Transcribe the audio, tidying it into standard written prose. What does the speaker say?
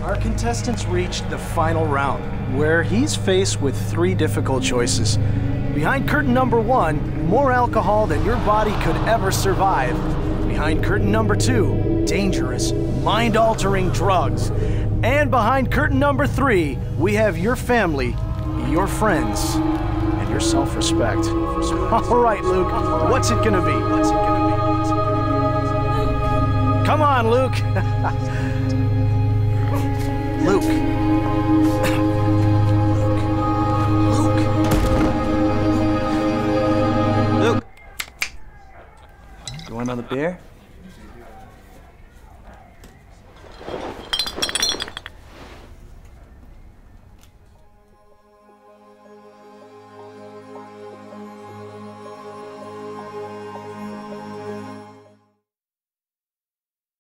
Our contestants reached the final round, where he's faced with 3 difficult choices. Behind curtain number 1, more alcohol than your body could ever survive. Behind curtain number 2, dangerous, mind-altering drugs. And behind curtain number 3, we have your family, your friends, and your self-respect. All right, Luke, what's it gonna be? Come on, Luke. Luke. You want another beer?